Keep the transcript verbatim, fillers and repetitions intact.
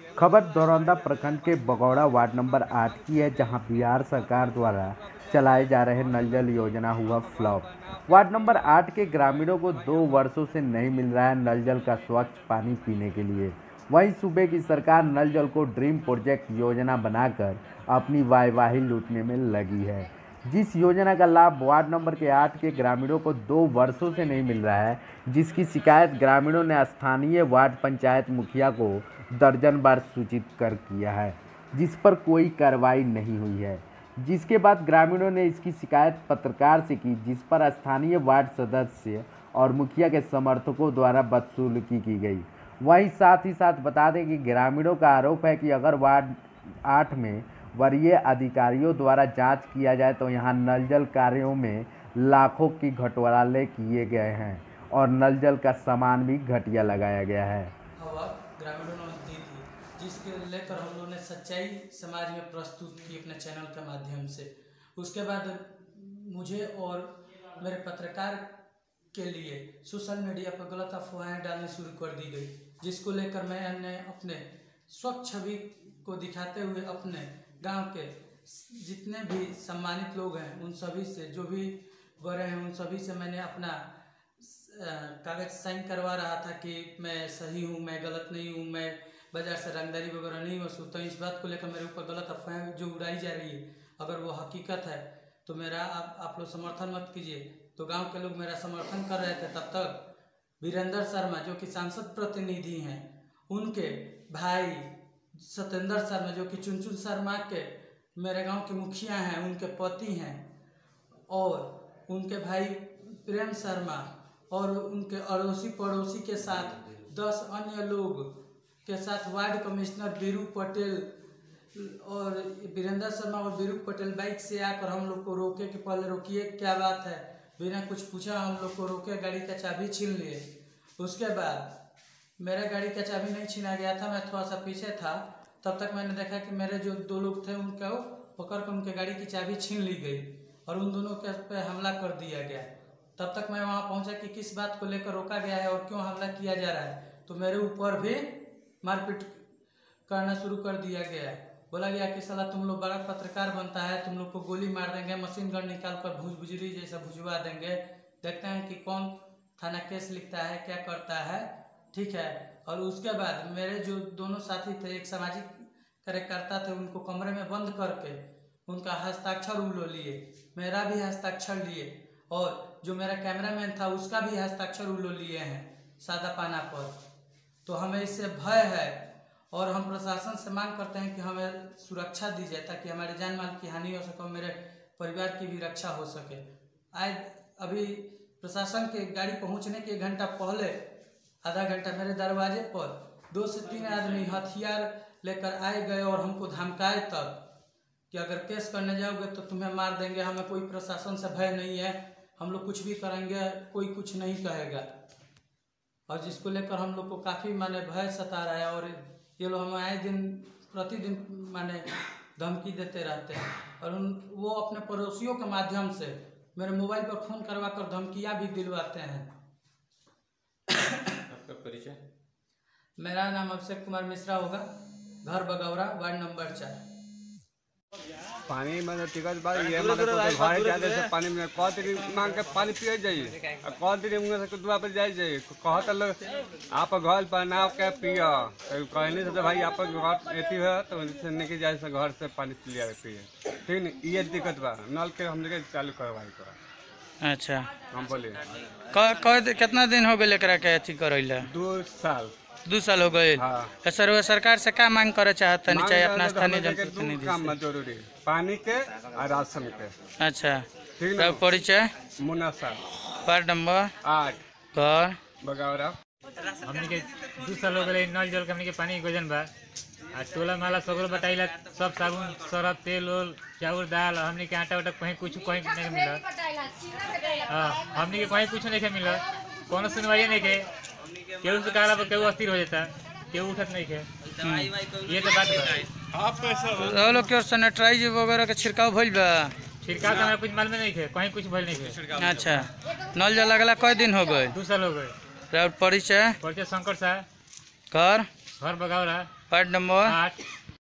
खबर दौरान प्रखंड के बगौड़ा वार्ड नंबर आठ की है, जहां बिहार सरकार द्वारा चलाए जा रहे नल जल योजना हुआ फ्लॉप। वार्ड नंबर आठ के ग्रामीणों को दो वर्षों से नहीं मिल रहा है नल जल का स्वच्छ पानी पीने के लिए। वहीं सूबे की सरकार नल जल को ड्रीम प्रोजेक्ट योजना बनाकर अपनी वाहवाही लूटने में लगी है। जिस योजना का लाभ वार्ड नंबर के आठ के ग्रामीणों को दो वर्षों से नहीं मिल रहा है, जिसकी शिकायत ग्रामीणों ने स्थानीय वार्ड पंचायत मुखिया को दर्जन बार सूचित कर किया है, जिस पर कोई कार्रवाई नहीं हुई है। जिसके बाद ग्रामीणों ने इसकी शिकायत पत्रकार से की, जिस पर स्थानीय वार्ड सदस्य और मुखिया के समर्थकों द्वारा बदसलूकी की गई। वहीं साथ ही साथ बता दें कि ग्रामीणों का आरोप है कि अगर वार्ड आठ में वरीय अधिकारियों द्वारा जांच किया जाए तो यहां नल जल कार्यों में लाखों की घोटाले किए गए हैं और नल जल का सामान भी घटिया लगाया गया है। ग्रामीणों ने दी थी, जिसके लेकर हम लोगों ने सच्चाई समाज में प्रस्तुत की अपने चैनल के माध्यम से। उसके बाद मुझे और मेरे पत्रकार के लिए सोशल मीडिया पर गलत अफवाहें डालनी शुरू कर दी गई, जिसको लेकर मैंने अपने स्वच्छ छवि को दिखाते हुए अपने गांव के जितने भी सम्मानित लोग हैं उन सभी से, जो भी बड़े हैं उन सभी से मैंने अपना कागज साइन करवा रहा था कि मैं सही हूँ, मैं गलत नहीं हूँ, मैं बाजार से रंगदारी वगैरह नहीं वसूल। तो इस बात को लेकर मेरे ऊपर गलत अफवाहें जो उड़ाई जा रही है, अगर वो हकीकत है तो मेरा आप आप लोग समर्थन मत कीजिए। तो गांव के लोग मेरा समर्थन कर रहे थे। तब तक वीरेंद्र शर्मा जो कि सांसद प्रतिनिधि हैं, उनके भाई सत्येंद्र शर्मा जो कि चुनचुन शर्मा के मेरे गांव के मुखिया हैं, उनके पति हैं, और उनके भाई प्रेम शर्मा और उनके अड़ोसी पड़ोसी के साथ दस अन्य लोग के साथ वार्ड कमिश्नर बीरू पटेल और वीरेंद्र शर्मा और बीरू पटेल बाइक से आकर हम लोग को रोके कि पहले रोकिए, क्या बात है, बिना कुछ पूछा हम लोग को रोके, गाड़ी का चाबी छीन लिए। उसके बाद मेरा गाड़ी का चाबी नहीं छीना गया था, मैं थोड़ा सा पीछे था। तब तक मैंने देखा कि मेरे जो दो लोग थे उनको पकड़ कर उनके गाड़ी की चाबी छीन ली गई और उन दोनों के पे हमला कर दिया गया। तब तक मैं वहां पहुंचा कि किस बात को लेकर रोका गया है और क्यों हमला किया जा रहा है। तो मेरे ऊपर भी मारपीट करना शुरू कर दिया गया। बोला गया कि साला तुम लोग बड़ा पत्रकार बनता है, तुम लोग को गोली मार देंगे, मशीन गन निकाल कर भूज भुजरी जैसा भुजवा देंगे, देखते हैं कि कौन थाना केस लिखता है, क्या करता है, ठीक है। और उसके बाद मेरे जो दोनों साथी थे, एक सामाजिक कार्यकर्ता थे, उनको कमरे में बंद करके उनका हस्ताक्षर उलो लिए, मेरा भी हस्ताक्षर लिए, और जो मेरा कैमरामैन था उसका भी हस्ताक्षर उलो लिए हैं सादा पाना पर। तो हमें इससे भय है और हम प्रशासन से मांग करते हैं कि हमें सुरक्षा दी जाए ताकि हमारे जान माल की हानि हो सके और मेरे परिवार की भी रक्षा हो सके। आज अभी प्रशासन के गाड़ी पहुंचने के एक घंटा पहले, आधा घंटा मेरे दरवाजे पर दो से तीन आदमी हथियार लेकर आए गए और हमको धमकाए तक कि अगर केस करने जाओगे तो तुम्हें मार देंगे। हमें कोई प्रशासन से भय नहीं है, हम लोग कुछ भी करेंगे, कोई कुछ नहीं कहेगा। और जिसको लेकर हम लोग को काफ़ी माने भय सता रहा है और ये लोग हमें आए दिन प्रतिदिन माने धमकी देते रहते हैं और उन वो अपने पड़ोसियों के माध्यम से मेरे मोबाइल पर फ़ोन करवा कर धमकियाँ भी दिलवाते हैं। आपका परिचय? मेरा नाम अभिषेक कुमार मिश्रा होगा, घर बगौरा, वार्ड नंबर चार। पानी में टिकट बाद ये मतलब तो घर जाते से पानी में कह दिन मांग के पानी पिए जाइए और कह दिन उंगली से दुआ पर जाए जाइए, कहत लोग आप घर बनाओ के पियो, कहने से तो भाई आप घर एती है तो से निकल जाए से घर से पानी लिया पिए, ठीक है। ये दिक्कत बा, नल के हम लोग चालू करवाई करा। अच्छा, हम बोले कह कितना दिन हो गए एकरा के अथी करैला? दो साल दू साल हो गए। हाँ। सर वो सरकार से क्या मांग करे चाहता नहीं चाहिए अपना स्थानीय जनप्रतिनिधि काम जरूरी, पानी के और राशन के। अच्छा, ठीक है। परिचय? मुन्ना साहब, वार्ड नंबर आठ, घर बगौरा। हमने के दू साल हो गए नल जल के हमने के पानी गोजन बा आ टोला माला सगरो बटाइला, सब साबुन सरफ तेल ओल चाउर दाल, हमने के आटा वाटा कहीं कुछ कहीं नहीं मिला। हाँ, हमने के कहीं कुछ नहीं मिला, कोनो सुनवाई नहीं के, केहू से कहला पर केहू अस्थिर हो जाता, केहू उठत नहीं के। ये तो बात है। लोग के सैनिटाइज वगैरह का छिड़काव भइल बा? छिड़काव तो हमारा कुछ मालूम नहीं है, कहीं कुछ भइल नहीं है। अच्छा, नल जल लगला कई दिन हो गए? दो साल हो गए। और परिचय? परिचय शंकर साहब, घर घर बगावरा वार्ड नंबर आठ